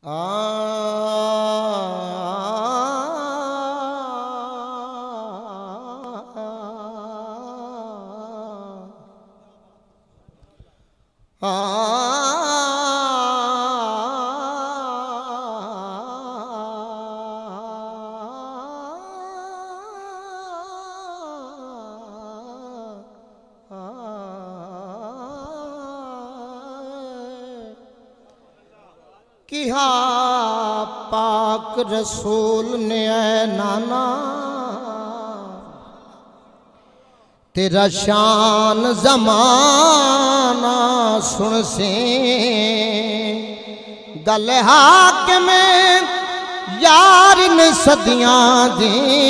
किहा पाक रसूल ने ऐ नाना तेरा शान जमाना सुन से गल हाक में यार ने सदियां दी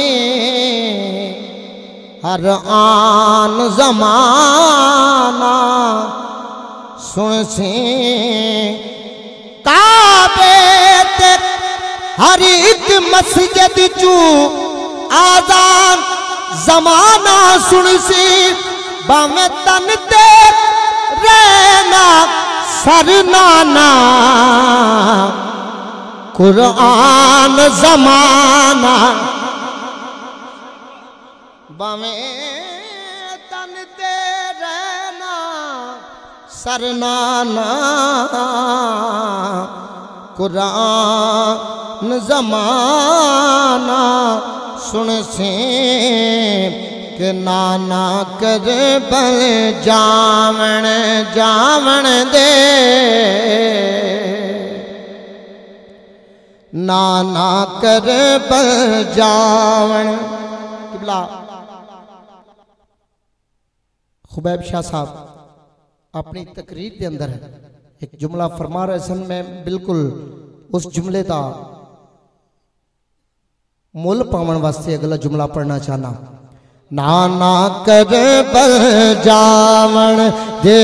हर आन जमाना सुन से काबे ते हर एक मस्जिद चू आजान जमाना सुन सी बामे तन ते रहना सरनाना कुरान जमाना बामे तन ते रहना सरनाना कुरान जमाना सुन से के नाना कर बल जावण जावण दे नाना कर बल जावण। किबला खुबैब शाह साहब अपनी तकरीर के अंदर एक जुमला फरमा रहे सन। मैं बिल्कुल उस जुमले का मुल पावन वास्ते अगला जुमला पढ़ना चाहना। नाना कर बल जावण दे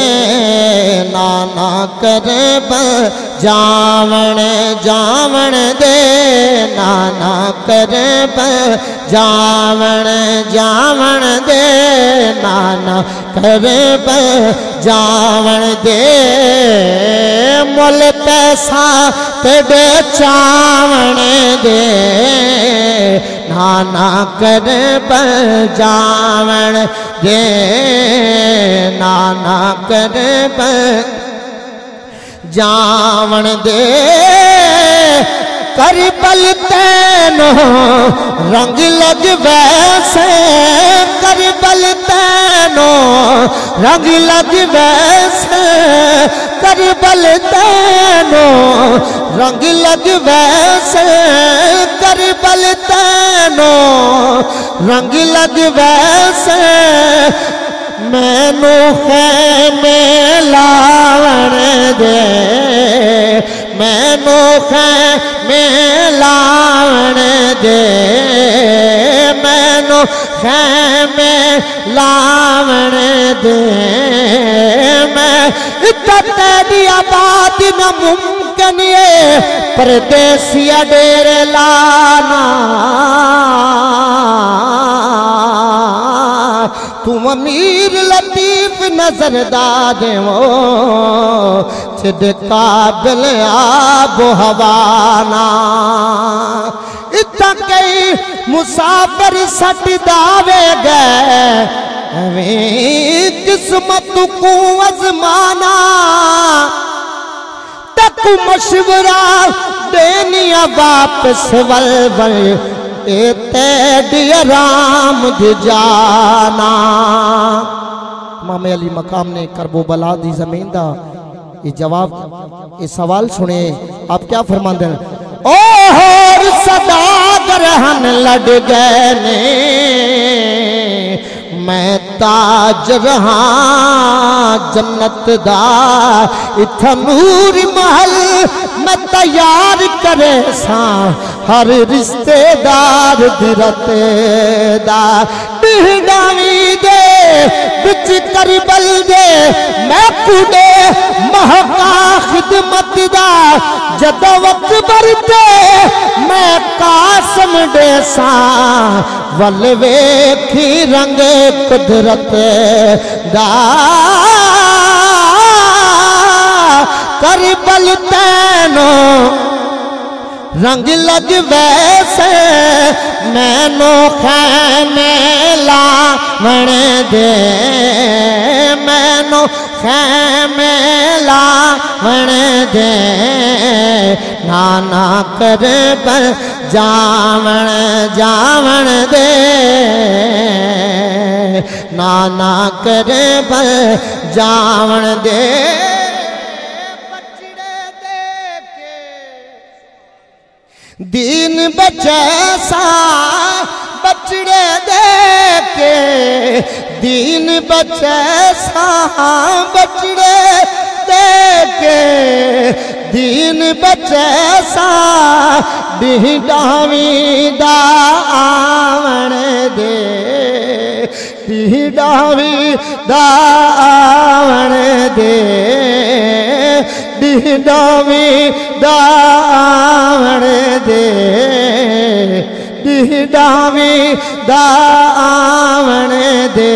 नाना कर बल जावण जावण दे नाना कर बल जावण जावण दे नाना कर बल जावण दे मुल पैसा तेरे चावण दे नाना कर बल जावण दे नाना कर बल जावण दे कर बल तैनो रंग लग वैसे कर बल तैनो रंग लग वैसे कर बल तैनो रंग लग वैसे कर बल तैनो रंग लग वैसे मैनू है में लावण दे मैनू है में लावण दे मैनू है में लावण दे मैं तेरी आबादी न मुमकिन है परदेसिया डेरे लाना तुम अमीर लतीफ नजरदार हो सिद काबिल आबो हवाना इतना कई मुसाफिर सट दावे गए किस्मत को अजमाना तक मशवरा देनिया वापस वल राम जाना। इमाम अली मकाम ने करबो बला दी जमीन दा ये जवाब ये सवाल सुने आप क्या फरमाते हैं। ओहर सदागर हन लड़ गए ने मैं ताज रहा जन्नत दा इथा नूर महल मैं तैयार करे सा हर रिश्तेदार दिरते दा बिहडावी दे बिच करबल दे मैं कुडे महका खिदमत दा जदों वक्त बरते मैं कासम डेसा वल वेखी रंग कुदरत दा करबल तैनो रंग लग वैसे मैनू खैमे लावण दे, मैनू खैमे लावण दे, नाना कर पर जावण जावण दे, नाना कर पर जावण दे। बचड़े दे के दीन बचे सा, बचड़े दे के दीन बचे सा, बचड़े दे के दीन बचे सा, ढीडावी दा आवण दे, ढीडावी दा आवण दे, ढीडावी दा आवण दे, ढीडावी दा आवण दे,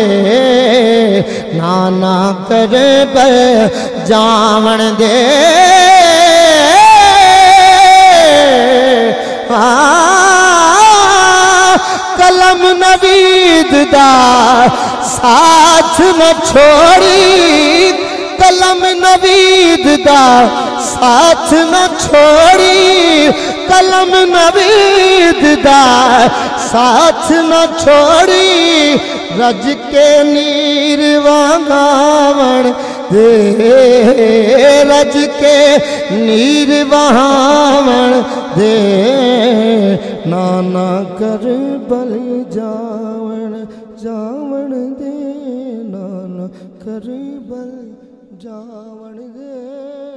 नाना कर पर जावण दे। कलम नवीद दा साथ न छोड़ी, कलम नवीद दा साथ न छोड़ी, कलम नवीद दा साथ न छोड़ी, रज के नीर वहावण दे, रज के नीर वहावण दे, नाना कर बल जावण जावण दे, नाना कर बल जावण दे।